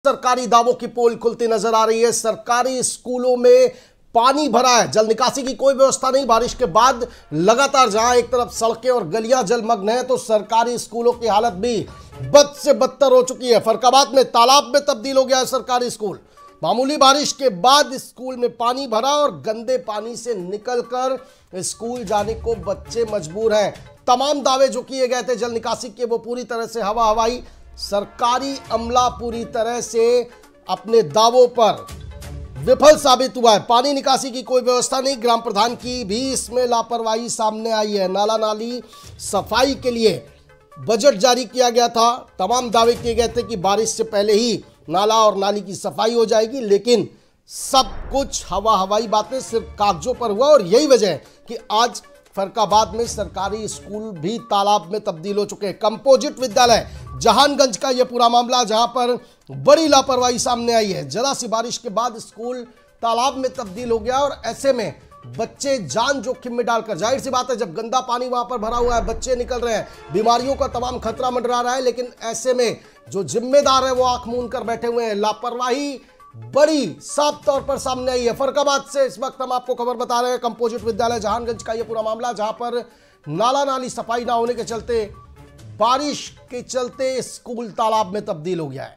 सरकारी दावों की पोल खुलती नजर आ रही है। सरकारी स्कूलों में पानी भरा है, जल निकासी की कोई व्यवस्था नहीं। बारिश के बाद लगातार जहां एक तरफ सड़कें और गलियां जलमग्न हैं, तो सरकारी स्कूलों की हालत भी बद से बदतर हो चुकी है। फरकाबाद में तालाब में तब्दील हो गया है सरकारी स्कूल। मामूली बारिश के बाद स्कूल में पानी भरा और गंदे पानी से निकलकर स्कूल जाने को बच्चे मजबूर हैं। तमाम दावे जो किए गए थे जल निकासी के, वो पूरी तरह से हवा हवाई। सरकारी अमला पूरी तरह से अपने दावों पर विफल साबित हुआ है। पानी निकासी की कोई व्यवस्था नहीं। ग्राम प्रधान की भी इसमें लापरवाही सामने आई है। नाला नाली सफाई के लिए बजट जारी किया गया था। तमाम दावे किए गए थे कि बारिश से पहले ही नाला और नाली की सफाई हो जाएगी, लेकिन सब कुछ हवा हवाई बातें सिर्फ कागजों पर हुआ। और यही वजह है कि आज फरकाबाद में सरकारी स्कूल भी तालाब में तब्दील हो चुके हैं। कंपोजिट विद्यालय जहानगंज का यह पूरा मामला, जहां पर बड़ी लापरवाही सामने आई है। जरा सी बारिश के बाद स्कूल तालाब में तब्दील हो गया और ऐसे में बच्चे जान जोखिम में डालकर, जाहिर सी बात है जब गंदा पानी वहां पर भरा हुआ है, बच्चे निकल रहे हैं, बीमारियों का तमाम खतरा मंडरा रहा है, लेकिन ऐसे में जो जिम्मेदार है वो आंख मूंद कर बैठे हुए हैं। लापरवाही बड़ी साफ तौर पर सामने आई है। फरकाबाद से इस वक्त हम आपको खबर बता रहे हैं, कंपोजिट विद्यालय जहानगंज का यह पूरा मामला, जहां पर नाला नाली सफाई ना होने के चलते, बारिश के चलते स्कूल तालाब में तब्दील हो गया है।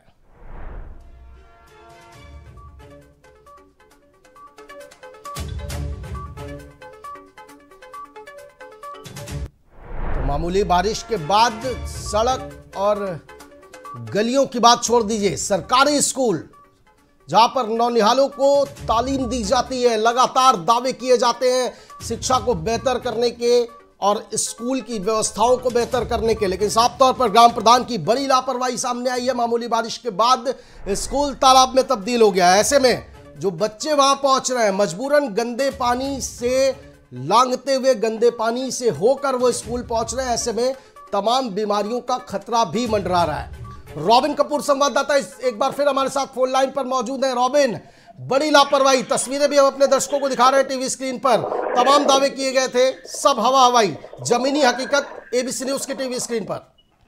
तो मामूली बारिश के बाद सड़क और गलियों की बात छोड़ दीजिए, सरकारी स्कूल जहां पर नौनिहालों को तालीम दी जाती है, लगातार दावे किए जाते हैं शिक्षा को बेहतर करने के और स्कूल की व्यवस्थाओं को बेहतर करने के, लेकिन साफ तौर पर ग्राम प्रधान की बड़ी लापरवाही सामने आई है। मामूली बारिश के बाद स्कूल तालाब में तब्दील हो गया है। ऐसे में जो बच्चे वहां पहुंच रहे हैं, मजबूरन गंदे पानी से लांघते हुए, गंदे पानी से होकर वो स्कूल पहुंच रहे हैं। ऐसे में तमाम बीमारियों का खतरा भी मंडरा रहा है। रॉबिन कपूर संवाददाता एक बार फिर हमारे साथ फोन लाइन पर मौजूद हैं। रॉबिन, बड़ी लापरवाही, तस्वीरें भी हम अपने दर्शकों को दिखा रहे हैं टीवी स्क्रीन पर। तमाम दावे किए गए थे, सब हवा हवाई, जमीनी हकीकत एबीसी न्यूज की टीवी स्क्रीन पर।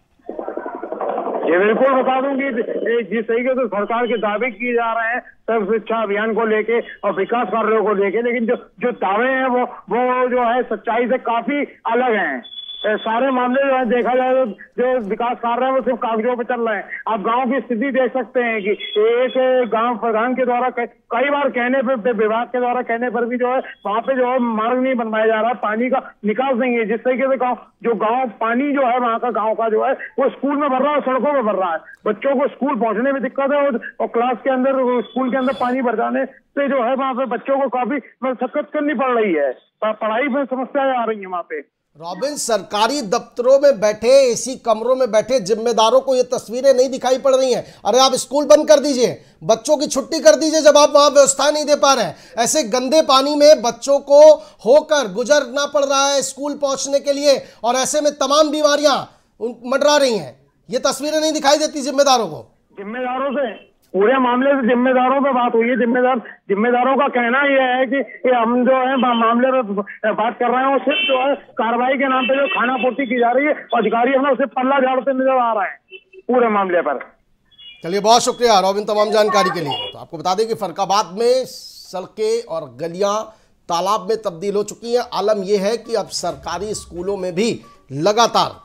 ये बिल्कुल बता दूं कि जिस तरीके से सरकार के दावे किए जा रहे हैं सर्व शिक्षा अभियान को लेके और विकास कार्यों को लेके, लेकिन जो दावे हैं वो जो है सच्चाई से काफी अलग हैं। सारे मामले जो है देखा जाए तो जो विकास कार्य है वो सिर्फ कागजों पे चल रहे हैं। आप गांव की स्थिति देख सकते हैं कि एक गांव प्रधान के द्वारा कई बार कहने पर, विभाग के द्वारा कहने पर भी जो है वहां पे जो है मार्ग नहीं बनवाया जा रहा है, पानी का निकास नहीं है। जिस तरीके से गाँव पानी जो है वहां का गाँव का जो है वो स्कूल में भर रहा है, सड़कों में भर रहा है। बच्चों को स्कूल पहुंचने में दिक्कत है और क्लास के अंदर, स्कूल के अंदर पानी भर जाने से जो है वहां पे बच्चों को काफी मशक्कत करनी पड़ रही है, पढ़ाई में समस्याएं आ रही है वहां पे। रॉबिन, सरकारी दफ्तरों में बैठे, एसी कमरों में बैठे जिम्मेदारों को ये तस्वीरें नहीं दिखाई पड़ रही हैं। अरे आप स्कूल बंद कर दीजिए, बच्चों की छुट्टी कर दीजिए जब आप वहां व्यवस्था नहीं दे पा रहे हैं। ऐसे गंदे पानी में बच्चों को होकर गुजरना पड़ रहा है स्कूल पहुंचने के लिए, और ऐसे में तमाम बीमारियां मंडरा रही हैं। ये तस्वीरें नहीं दिखाई देती जिम्मेदारों को। जिम्मेदारों से पूरे मामले से जिम्मेदारों पे बात हुई है। जिम्मेदारों का कहना यह है कि हम जो है मामले में बात कर रहे हैं, वो सिर्फ जो है कार्रवाई के नाम पे जो खाना पूर्ति की जा रही है, अधिकारी हमें उसे पल्ला झाड़ते नजर आ रहे हैं पूरे मामले पर। चलिए, बहुत शुक्रिया रॉबिन तमाम जानकारी के लिए। तो आपको बता दें कि फरकाबाद में सड़कें और गलियां तालाब में तब्दील हो चुकी हैं। आलम यह है कि अब सरकारी स्कूलों में भी लगातार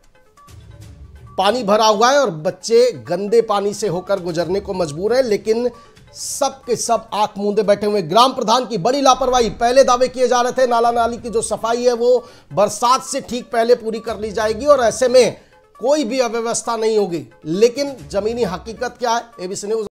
पानी भरा हुआ है और बच्चे गंदे पानी से होकर गुजरने को मजबूर हैं, लेकिन सब के सब आंख मूंदे बैठे हुए। ग्राम प्रधान की बड़ी लापरवाही, पहले दावे किए जा रहे थे नाला नाली की जो सफाई है वो बरसात से ठीक पहले पूरी कर ली जाएगी और ऐसे में कोई भी अव्यवस्था नहीं होगी, लेकिन जमीनी हकीकत क्या है, एबीसी न्यूज